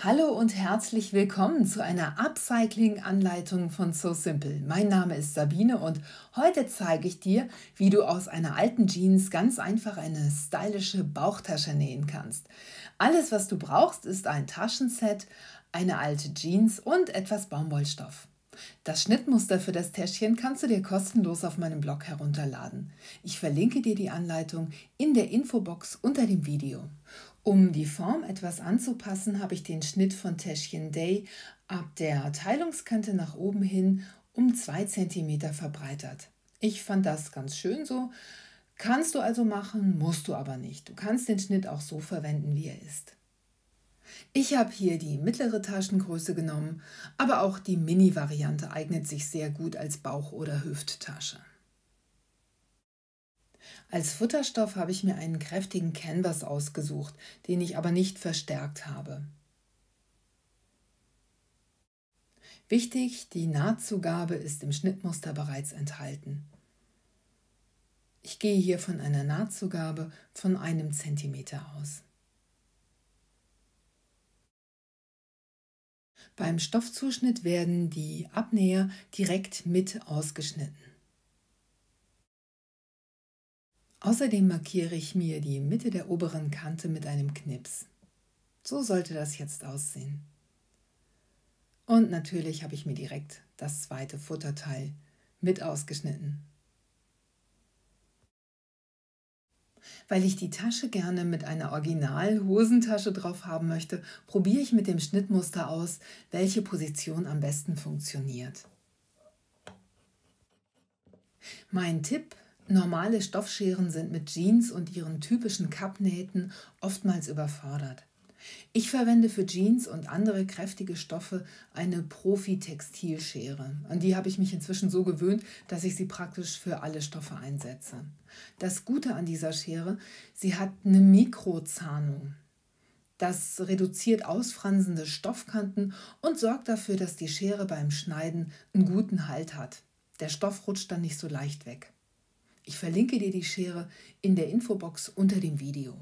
Hallo und herzlich willkommen zu einer Upcycling-Anleitung von So Simple. Mein Name ist Sabine und heute zeige ich dir, wie du aus einer alten Jeans ganz einfach eine stylische Bauchtasche nähen kannst. Alles, was du brauchst, ist ein Taschenset, eine alte Jeans und etwas Baumwollstoff. Das Schnittmuster für das Täschchen kannst du dir kostenlos auf meinem Blog herunterladen. Ich verlinke dir die Anleitung in der Infobox unter dem Video. Um die Form etwas anzupassen, habe ich den Schnitt von Täschchen Day ab der Teilungskante nach oben hin um 2 cm verbreitert. Ich fand das ganz schön so. Kannst du also machen, musst du aber nicht. Du kannst den Schnitt auch so verwenden, wie er ist. Ich habe hier die mittlere Taschengröße genommen, aber auch die Mini-Variante eignet sich sehr gut als Bauch- oder Hüfttasche. Als Futterstoff habe ich mir einen kräftigen Canvas ausgesucht, den ich aber nicht verstärkt habe. Wichtig, die Nahtzugabe ist im Schnittmuster bereits enthalten. Ich gehe hier von einer Nahtzugabe von 1 cm aus. Beim Stoffzuschnitt werden die Abnäher direkt mit ausgeschnitten. Außerdem markiere ich mir die Mitte der oberen Kante mit einem Knips. So sollte das jetzt aussehen. Und natürlich habe ich mir direkt das zweite Futterteil mit ausgeschnitten. Weil ich die Tasche gerne mit einer Original-Hosentasche drauf haben möchte, probiere ich mit dem Schnittmuster aus, welche Position am besten funktioniert. Mein Tipp: Normale Stoffscheren sind mit Jeans und ihren typischen Kappnähten oftmals überfordert. Ich verwende für Jeans und andere kräftige Stoffe eine Profi-Textilschere. An die habe ich mich inzwischen so gewöhnt, dass ich sie praktisch für alle Stoffe einsetze. Das Gute an dieser Schere: sie hat eine Mikrozahnung. Das reduziert ausfranzende Stoffkanten und sorgt dafür, dass die Schere beim Schneiden einen guten Halt hat. Der Stoff rutscht dann nicht so leicht weg. Ich verlinke dir die Schere in der Infobox unter dem Video.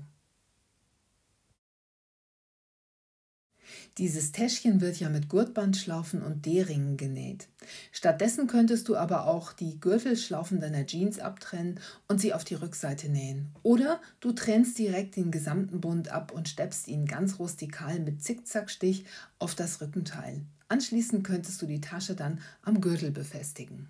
Dieses Täschchen wird ja mit Gurtbandschlaufen und D-Ringen genäht. Stattdessen könntest du aber auch die Gürtelschlaufen deiner Jeans abtrennen und sie auf die Rückseite nähen. Oder du trennst direkt den gesamten Bund ab und steppst ihn ganz rustikal mit Zickzackstich auf das Rückenteil. Anschließend könntest du die Tasche dann am Gürtel befestigen.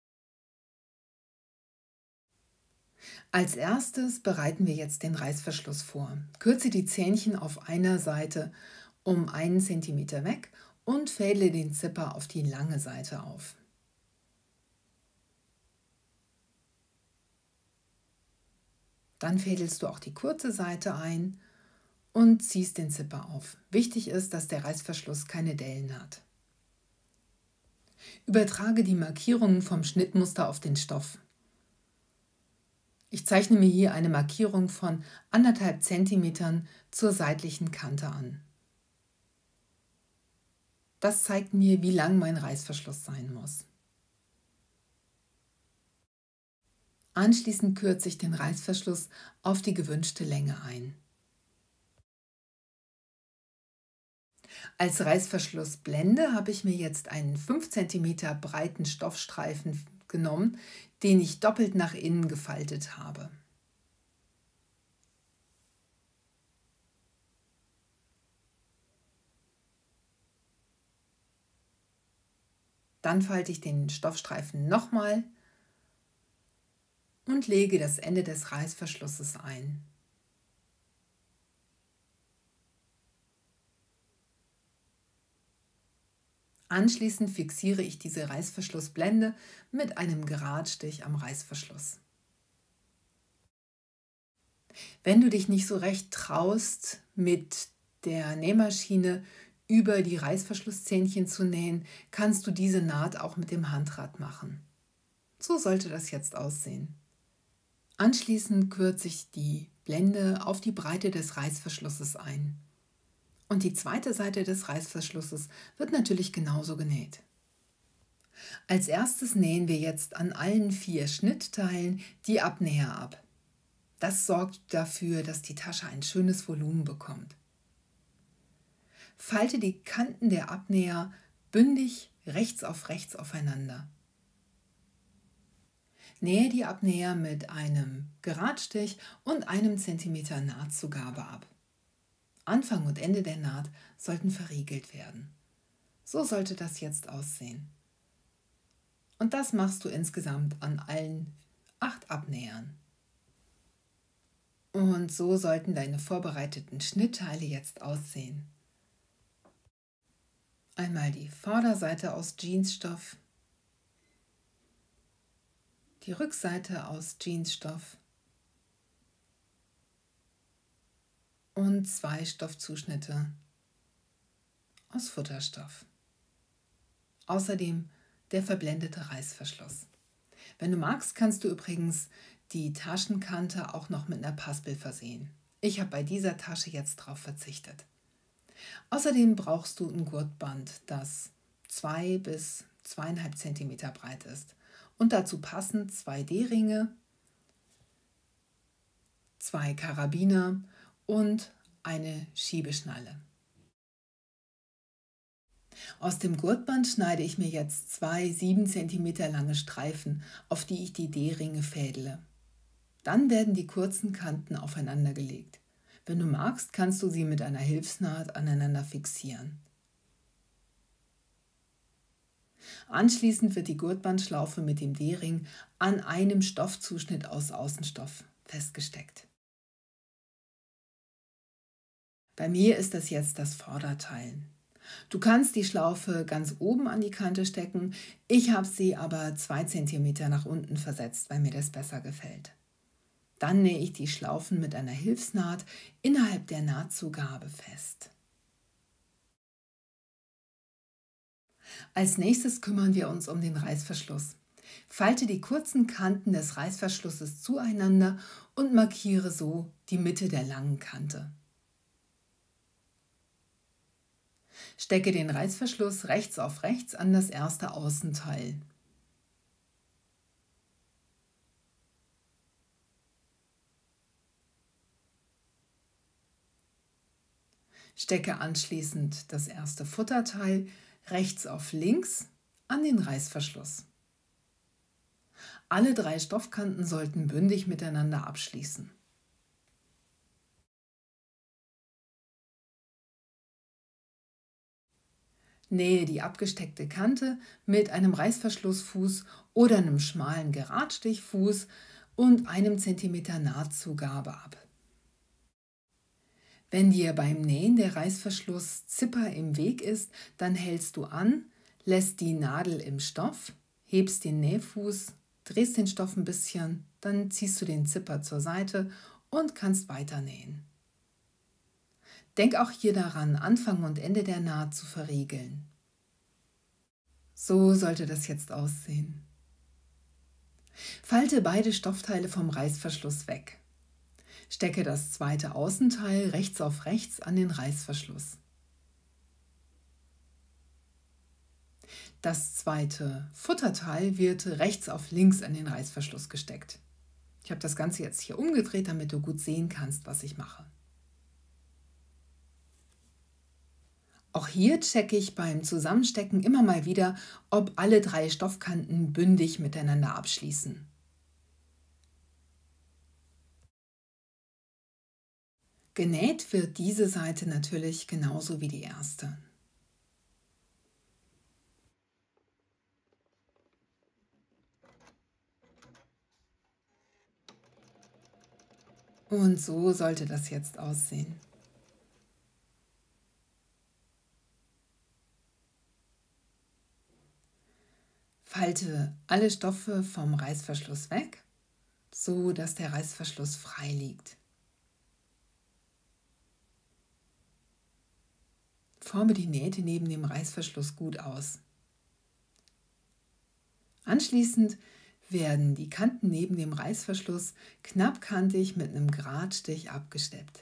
Als erstes bereiten wir jetzt den Reißverschluss vor. Kürze die Zähnchen auf einer Seite um 1 cm weg und fädle den Zipper auf die lange Seite auf. Dann fädelst du auch die kurze Seite ein und ziehst den Zipper auf. Wichtig ist, dass der Reißverschluss keine Dellen hat. Übertrage die Markierungen vom Schnittmuster auf den Stoff. Ich zeichne mir hier eine Markierung von 1,5 cm zur seitlichen Kante an. Das zeigt mir, wie lang mein Reißverschluss sein muss. Anschließend kürze ich den Reißverschluss auf die gewünschte Länge ein. Als Reißverschlussblende habe ich mir jetzt einen 5 cm breiten Stoffstreifen genommen, den ich doppelt nach innen gefaltet habe. Dann falte ich den Stoffstreifen nochmal und lege das Ende des Reißverschlusses ein. Anschließend fixiere ich diese Reißverschlussblende mit einem Geradstich am Reißverschluss. Wenn du dich nicht so recht traust, mit der Nähmaschine über die Reißverschlusszähnchen zu nähen, kannst du diese Naht auch mit dem Handrad machen. So sollte das jetzt aussehen. Anschließend kürze ich die Blende auf die Breite des Reißverschlusses ein. Und die zweite Seite des Reißverschlusses wird natürlich genauso genäht. Als erstes nähen wir jetzt an allen 4 Schnittteilen die Abnäher ab. Das sorgt dafür, dass die Tasche ein schönes Volumen bekommt. falte die Kanten der Abnäher bündig rechts auf rechts aufeinander. Nähe die Abnäher mit einem Geradstich und einem Zentimeter Nahtzugabe ab. Anfang und Ende der Naht sollten verriegelt werden. So sollte das jetzt aussehen. Und das machst du insgesamt an allen 8 Abnähern. Und so sollten deine vorbereiteten Schnittteile jetzt aussehen. Einmal die Vorderseite aus Jeansstoff, die Rückseite aus Jeansstoff und 2 Stoffzuschnitte aus Futterstoff. Außerdem der verblendete Reißverschluss. Wenn du magst, kannst du übrigens die Taschenkante auch noch mit einer Paspel versehen. Ich habe bei dieser Tasche jetzt darauf verzichtet. Außerdem brauchst du ein Gurtband, das 2 bis 2,5 cm breit ist. Und dazu passend 2 D-Ringe, 2 Karabiner und eine Schiebeschnalle. Aus dem Gurtband schneide ich mir jetzt 2 7 cm lange Streifen, auf die ich die D-Ringe fädele. Dann werden die kurzen Kanten aufeinander gelegt. Wenn du magst, kannst du sie mit einer Hilfsnaht aneinander fixieren. Anschließend wird die Gurtbandschlaufe mit dem D-Ring an einem Stoffzuschnitt aus Außenstoff festgesteckt. Bei mir ist das jetzt das Vorderteil. Du kannst die Schlaufe ganz oben an die Kante stecken, ich habe sie aber 2 cm nach unten versetzt, weil mir das besser gefällt. Dann nähe ich die Schlaufen mit einer Hilfsnaht innerhalb der Nahtzugabe fest. Als nächstes kümmern wir uns um den Reißverschluss. Falte die kurzen Kanten des Reißverschlusses zueinander und markiere so die Mitte der langen Kante. Stecke den Reißverschluss rechts auf rechts an das erste Außenteil. Stecke anschließend das erste Futterteil rechts auf links an den Reißverschluss. Alle 3 Stoffkanten sollten bündig miteinander abschließen. Nähe die abgesteckte Kante mit einem Reißverschlussfuß oder einem schmalen Geradstichfuß und einem Zentimeter Nahtzugabe ab. Wenn dir beim Nähen der Reißverschluss Zipper im Weg ist, dann hältst du an, lässt die Nadel im Stoff, hebst den Nähfuß, drehst den Stoff ein bisschen, dann ziehst du den Zipper zur Seite und kannst weiter nähen. Denk auch hier daran, Anfang und Ende der Naht zu verriegeln. So sollte das jetzt aussehen. Falte beide Stoffteile vom Reißverschluss weg. Stecke das zweite Außenteil rechts auf rechts an den Reißverschluss. Das zweite Futterteil wird rechts auf links an den Reißverschluss gesteckt. Ich habe das Ganze jetzt hier umgedreht, damit du gut sehen kannst, was ich mache. Auch hier checke ich beim Zusammenstecken immer mal wieder, ob alle 3 Stoffkanten bündig miteinander abschließen. Genäht wird diese Seite natürlich genauso wie die erste. Und so sollte das jetzt aussehen. Falte alle Stoffe vom Reißverschluss weg, so dass der Reißverschluss frei liegt. Forme die Nähte neben dem Reißverschluss gut aus. Anschließend werden die Kanten neben dem Reißverschluss knappkantig mit einem Geradstich abgesteppt.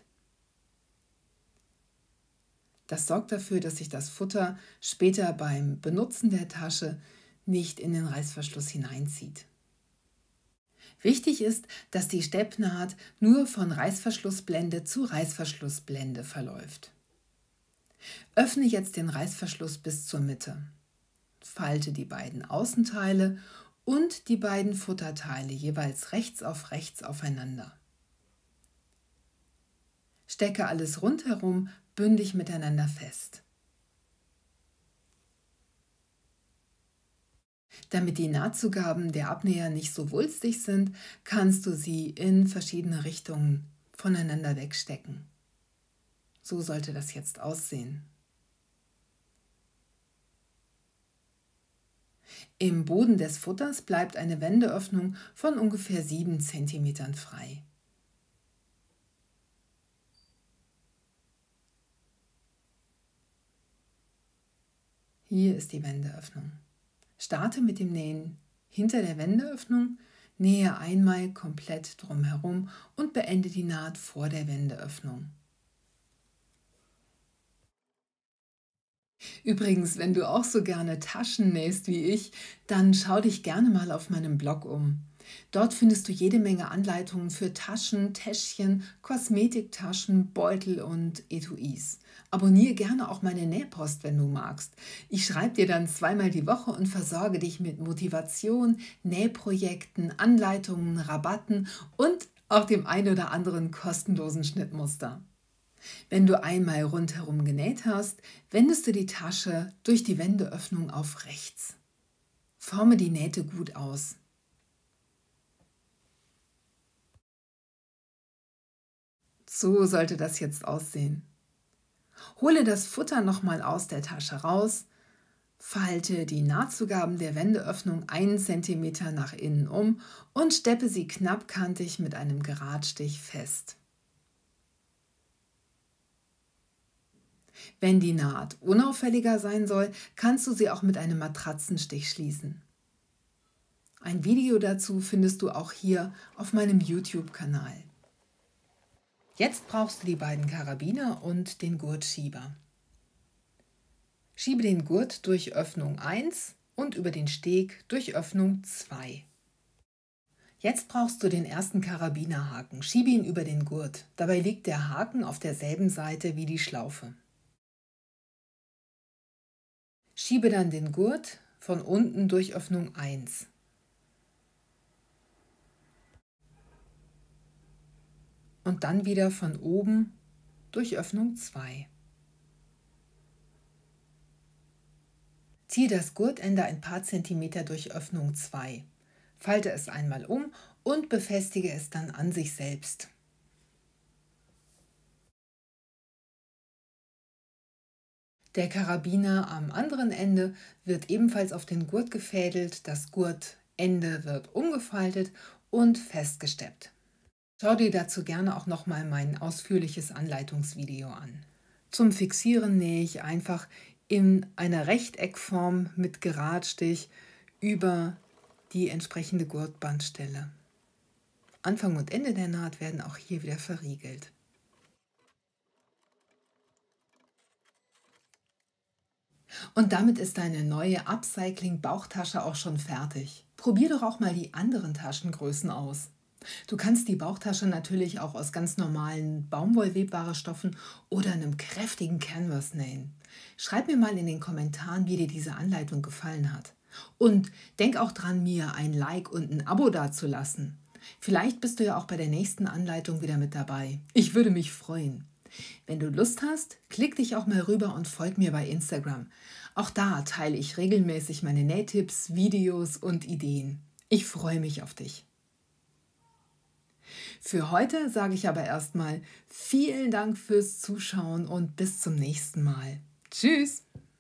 Das sorgt dafür, dass sich das Futter später beim Benutzen der Tasche nicht in den Reißverschluss hineinzieht. Wichtig ist, dass die Steppnaht nur von Reißverschlussblende zu Reißverschlussblende verläuft. Öffne jetzt den Reißverschluss bis zur Mitte. Falte die beiden Außenteile und die beiden Futterteile jeweils rechts auf rechts aufeinander. Stecke alles rundherum bündig miteinander fest. Damit die Nahtzugaben der Abnäher nicht so wulstig sind, kannst du sie in verschiedene Richtungen voneinander wegstecken. So sollte das jetzt aussehen. Im Boden des Futters bleibt eine Wendeöffnung von ungefähr 7 cm frei. Hier ist die Wendeöffnung. Starte mit dem Nähen hinter der Wendeöffnung, nähe einmal komplett drumherum und beende die Naht vor der Wendeöffnung. Übrigens, wenn du auch so gerne Taschen nähst wie ich, dann schau dich gerne mal auf meinem Blog um. Dort findest du jede Menge Anleitungen für Taschen, Täschchen, Kosmetiktaschen, Beutel und Etuis. Abonniere gerne auch meine Nähpost, wenn du magst. Ich schreibe dir dann zweimal die Woche und versorge dich mit Motivation, Nähprojekten, Anleitungen, Rabatten und auch dem ein oder anderen kostenlosen Schnittmuster. Wenn du einmal rundherum genäht hast, wendest du die Tasche durch die Wendeöffnung auf rechts. Forme die Nähte gut aus. So sollte das jetzt aussehen. Hole das Futter nochmal aus der Tasche raus, falte die Nahtzugaben der Wendeöffnung 1 cm nach innen um und steppe sie knappkantig mit einem Geradstich fest. Wenn die Naht unauffälliger sein soll, kannst du sie auch mit einem Matratzenstich schließen. Ein Video dazu findest du auch hier auf meinem YouTube-Kanal. Jetzt brauchst du die beiden Karabiner und den Gurtschieber. Schiebe den Gurt durch Öffnung 1 und über den Steg durch Öffnung 2. Jetzt brauchst du den ersten Karabinerhaken. Schiebe ihn über den Gurt. Dabei liegt der Haken auf derselben Seite wie die Schlaufe. Schiebe dann den Gurt von unten durch Öffnung 1. Und dann wieder von oben durch Öffnung 2. Ziehe das Gurtende ein paar Zentimeter durch Öffnung 2. Falte es einmal um und befestige es dann an sich selbst. Der Karabiner am anderen Ende wird ebenfalls auf den Gurt gefädelt, das Gurtende wird umgefaltet und festgesteppt. Schau dir dazu gerne auch nochmal mein ausführliches Anleitungsvideo an. Zum Fixieren nähe ich einfach in einer Rechteckform mit Geradstich über die entsprechende Gurtbandstelle. Anfang und Ende der Naht werden auch hier wieder verriegelt. Und damit ist deine neue Upcycling-Bauchtasche auch schon fertig. Probier doch auch mal die anderen Taschengrößen aus. Du kannst die Bauchtasche natürlich auch aus ganz normalen Baumwollwebware-Stoffen oder einem kräftigen Canvas nähen. Schreib mir mal in den Kommentaren, wie dir diese Anleitung gefallen hat. Und denk auch dran, mir ein Like und ein Abo dazulassen. Vielleicht bist du ja auch bei der nächsten Anleitung wieder mit dabei. Ich würde mich freuen. Wenn du Lust hast, klick dich auch mal rüber und folg mir bei Instagram. Auch da teile ich regelmäßig meine Nähtipps, Videos und Ideen. Ich freue mich auf dich. Für heute sage ich aber erstmal vielen Dank fürs Zuschauen und bis zum nächsten Mal. Tschüss!